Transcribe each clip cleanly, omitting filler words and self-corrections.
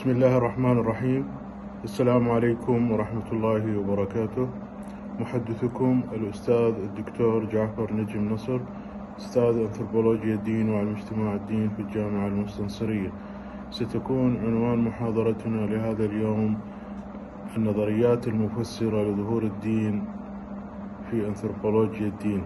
بسم الله الرحمن الرحيم. السلام عليكم ورحمة الله وبركاته. محدثكم الأستاذ الدكتور جعفر نجم نصر، أستاذ أنثروبولوجيا الدين والمجتمع الدين في الجامعة المستنصرية. ستكون عنوان محاضرتنا لهذا اليوم النظريات المفسرة لظهور الدين في أنثروبولوجيا الدين،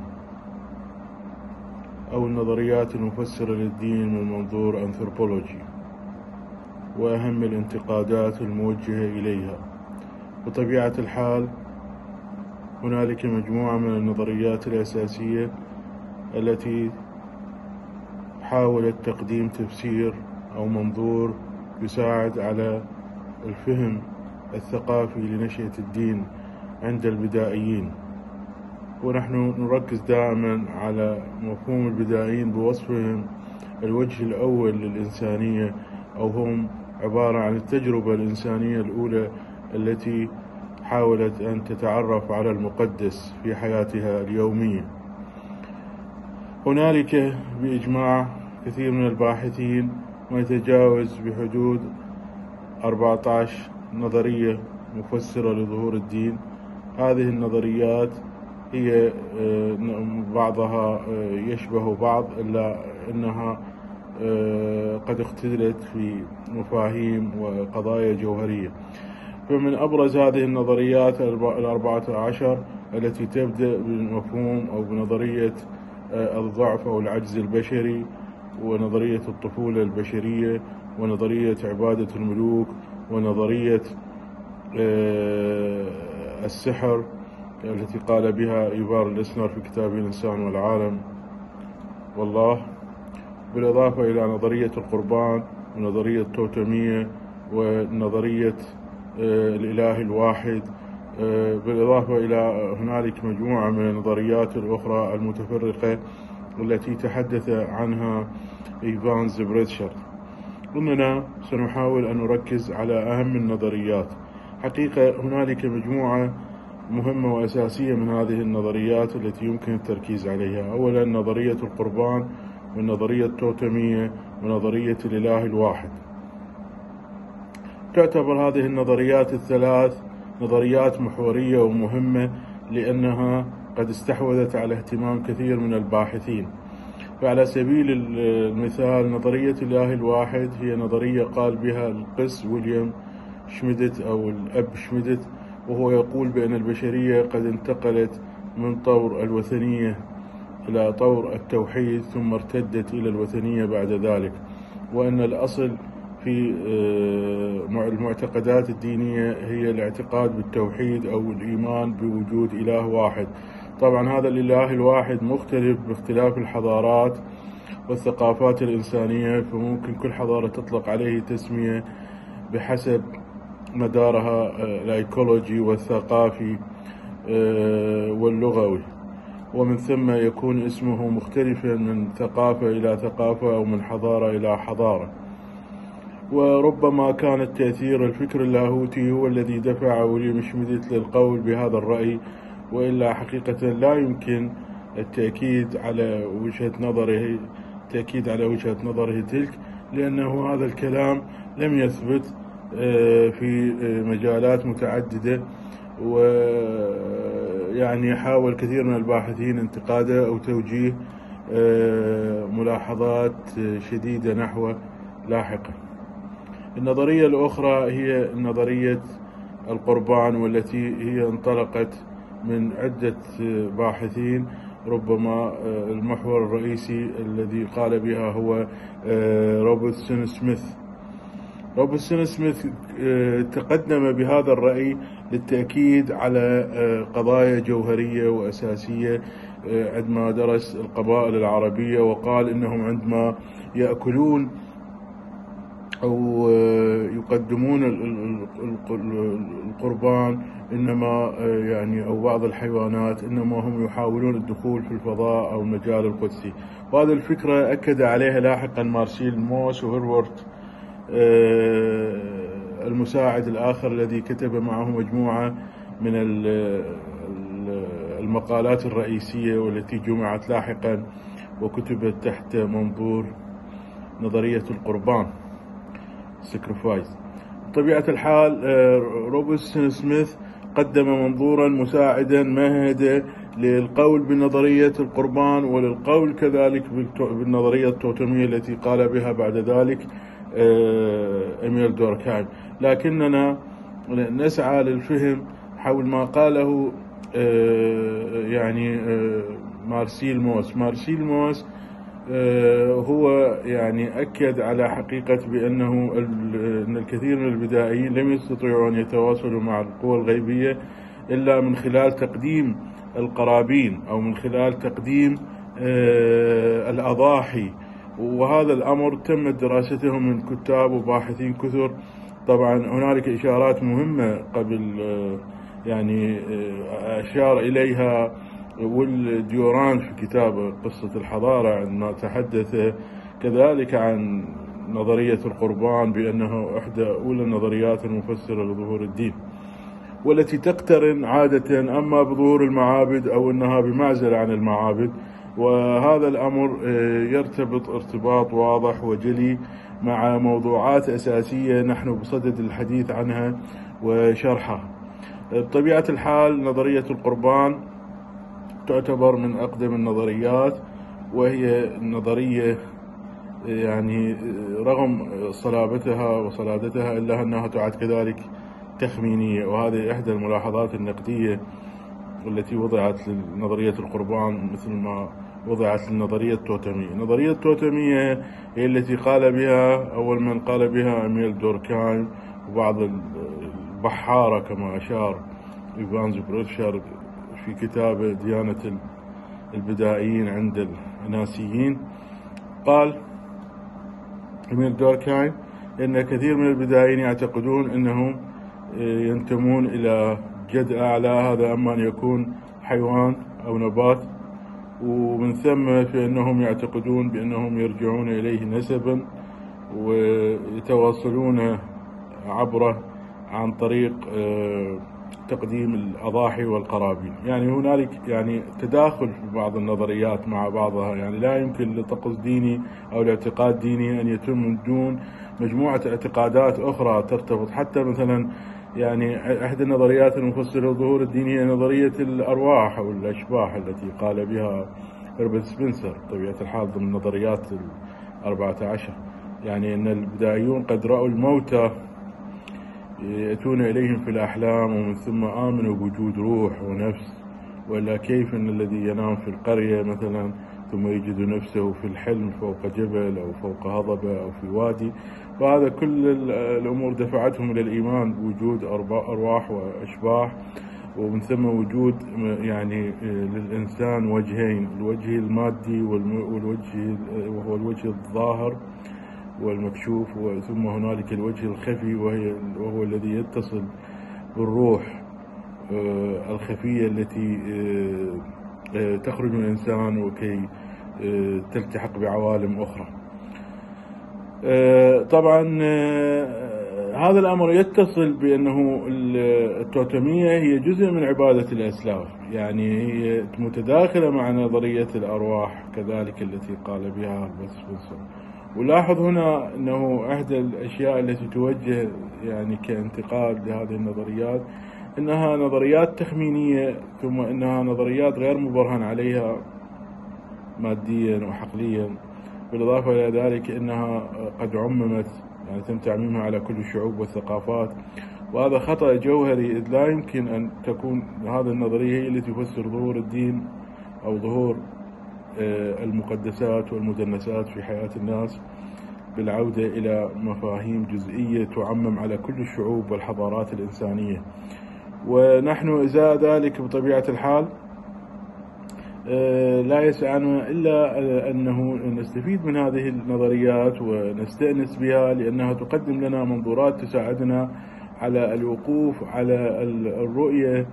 أو النظريات المفسرة للدين من منظور أنثروبولوجي، وأهم الانتقادات الموجهة إليها. بطبيعة الحال هنالك مجموعة من النظريات الأساسية التي حاولت تقديم تفسير أو منظور يساعد على الفهم الثقافي لنشأة الدين عند البدائيين، ونحن نركز دائما على مفهوم البدائيين بوصفهم الوجه الأول للإنسانية، أو هم عبارة عن التجربة الإنسانية الأولى التي حاولت أن تتعرف على المقدس في حياتها اليومية. هنالك بإجماع كثير من الباحثين ما يتجاوز بحدود 14 نظرية مفسرة لظهور الدين. هذه النظريات هي بعضها يشبه بعض، إلا أنها قد اختلت في مفاهيم وقضايا جوهرية. فمن أبرز هذه النظريات 14 التي تبدأ بالمفهوم أو بنظرية الضعف أو العجز البشري، ونظرية الطفولة البشرية، ونظرية عبادة الملوك، ونظرية السحر التي قال بها إيفار ليسنر في كتابه الإنسان والعالم والله، بالإضافة إلى نظرية القربان، ونظرية التوتمية، ونظرية الإله الواحد، بالإضافة إلى هنالك مجموعة من النظريات الأخرى المتفرقة التي تحدث عنها إيفان زبريتشر. إننا سنحاول أن نركز على أهم النظريات. حقيقة هنالك مجموعة مهمة وأساسية من هذه النظريات التي يمكن التركيز عليها. أولا نظرية القربان، والنظرية التوتمية، ونظرية الإله الواحد. تعتبر هذه النظريات الثلاث نظريات محورية ومهمة، لأنها قد استحوذت على اهتمام كثير من الباحثين. فعلى سبيل المثال نظرية الإله الواحد هي نظرية قال بها القس ويليام شميدت أو الأب شميدت، وهو يقول بأن البشرية قد انتقلت من طور الوثنية إلى طور التوحيد، ثم ارتدت إلى الوثنية بعد ذلك، وأن الأصل في المعتقدات الدينية هي الاعتقاد بالتوحيد أو الإيمان بوجود إله واحد. طبعا هذا الإله الواحد مختلف باختلاف الحضارات والثقافات الإنسانية، فممكن كل حضارة تطلق عليه تسمية بحسب مدارها الأيكولوجي والثقافي واللغوي، ومن ثم يكون اسمه مختلفا من ثقافة إلى ثقافة أو من حضارة إلى حضارة. وربما كان التأثير الفكر اللاهوتي هو الذي دفع ويليام شميدت للقول بهذا الرأي، وإلا حقيقة لا يمكن التأكيد على وجهة نظره تلك، لأنه هذا الكلام لم يثبت في مجالات متعددة، ويعني حاول كثير من الباحثين انتقاده أو توجيه ملاحظات شديدة نحوه لاحقا. النظرية الأخرى هي نظرية القربان، والتي هي انطلقت من عدة باحثين. ربما المحور الرئيسي الذي قال بها هو روبرتسون سميث. روبرتسون سميث تقدم بهذا الرأي للتأكيد على قضايا جوهرية وأساسية عندما درس القبائل العربية، وقال إنهم عندما يأكلون أو يقدمون القربان إنما أو بعض الحيوانات إنما هم يحاولون الدخول في الفضاء أو المجال القدسي. وهذه الفكرة أكد عليها لاحقا مارسيل موس وهيرورت المساعد الآخر الذي كتب معه مجموعة من المقالات الرئيسية والتي جمعت لاحقا وكتبت تحت منظور نظرية القربان sacrifice. بطبيعة الحال روبرتسون سميث قدم منظورا مساعدا مهدا للقول بنظرية القربان وللقول كذلك بالنظرية التوتمية التي قال بها بعد ذلك إميل دوركهايم، لكننا نسعى للفهم حول ما قاله مارسيل موس هو يعني أكد على حقيقة بأنه أن الكثير من البدائيين لم يستطيعوا أن يتواصلوا مع القوى الغيبية إلا من خلال تقديم القرابين أو من خلال تقديم الأضاحي، وهذا الأمر تمت دراسته من كتاب وباحثين كثر. طبعا هنالك إشارات مهمة قبل أشار إليها والديوران في كتاب قصة الحضارة عندما تحدث كذلك عن نظرية القربان بأنه إحدى أولى النظريات المفسرة لظهور الدين، والتي تقترن عادة أما بظهور المعابد أو أنها بمعزل عن المعابد، وهذا الأمر يرتبط ارتباط واضح وجلي مع موضوعات أساسية نحن بصدد الحديث عنها وشرحها. بطبيعة الحال نظرية القربان تعتبر من أقدم النظريات، وهي نظرية رغم صلابتها وصلادتها إلا أنها تعد كذلك تخمينية، وهذه إحدى الملاحظات النقدية التي وضعت لنظرية القربان مثل ما وضعت للنظرية التوتمية. النظرية التوتمية هي التي قال بها أول من قال بها إميل دوركهايم وبعض البحارة كما أشار إيفانز بروتشر في كتاب ديانة البدائيين عند الناسيين. قال إميل دوركهايم إن كثير من البدائيين يعتقدون أنهم ينتمون إلى جد أعلى، هذا أما أن يكون حيوان أو نبات، ومن ثم فإنهم يعتقدون بأنهم يرجعون إليه نسبا ويتواصلون عبره عن طريق تقديم الأضاحي والقرابين. هنالك تداخل في بعض النظريات مع بعضها، لا يمكن لطقس ديني أو لاعتقاد ديني أن يتم من دون مجموعة اعتقادات أخرى ترتبط. حتى مثلا إحدى النظريات المفسرة للظهور الديني هي نظرية الأرواح أو الأشباح التي قال بها هربرت سبنسر بطبيعة الحال ضمن النظريات 14، أن البدائيون قد رأوا الموتى يأتون إليهم في الأحلام ومن ثم آمنوا بوجود روح ونفس، ولا كيف أن الذي ينام في القرية مثلا ثم يجد نفسه في الحلم فوق جبل أو فوق هضبة أو في وادي، فهذا كل الأمور دفعتهم إلى الإيمان بوجود أرواح وأشباح، ومن ثم وجود للإنسان وجهين، الوجه المادي وهو الوجه الظاهر والمكشوف، ثم هنالك الوجه الخفي وهو الذي يتصل بالروح الخفية التي تخرج من الإنسان وكي تلتحق بعوالم أخرى. طبعا هذا الأمر يتصل بأنه التوتمية هي جزء من عبادة الأسلاف، هي متداخلة مع نظرية الأرواح كذلك التي قال بها هربرت سبنسر. ولاحظ هنا أنه إحدى الأشياء التي توجه كانتقاد لهذه النظريات أنها نظريات تخمينية، ثم أنها نظريات غير مبرهن عليها ماديا وحقليا، بالإضافة إلى ذلك أنها قد عممت تم تعميمها على كل الشعوب والثقافات، وهذا خطأ جوهري، إذ لا يمكن أن تكون هذه النظرية هي التي تفسر ظهور الدين أو ظهور المقدسات والمدنسات في حياة الناس بالعودة إلى مفاهيم جزئية تعمم على كل الشعوب والحضارات الإنسانية. ونحن إزاء ذلك بطبيعة الحال لا يسعنا إلا أنه نستفيد من هذه النظريات ونستأنس بها، لأنها تقدم لنا منظورات تساعدنا على الوقوف على الرؤية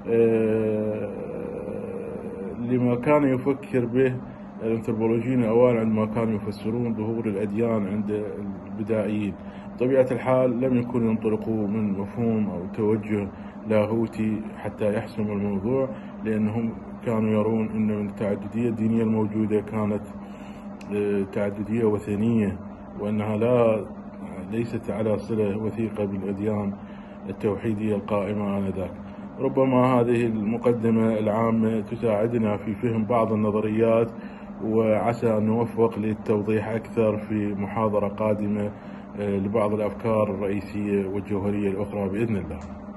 لما كان يفكر به الأنثروبولوجيين الأوائل عندما كانوا يفسرون ظهور الأديان عند البدائيين. بطبيعة الحال لم يكونوا ينطلقوا من مفهوم أو توجه لاهوتي حتى يحسموا الموضوع، لأنهم كانوا يرون أن التعددية الدينية الموجودة كانت تعددية وثنية، وأنها ليست على صلة وثيقة بالأديان التوحيدية القائمة آنذاك. ربما هذه المقدمة العامة تساعدنا في فهم بعض النظريات، وعسى أن نوفق للتوضيح أكثر في محاضرة قادمة لبعض الأفكار الرئيسية والجوهرية الأخرى بإذن الله.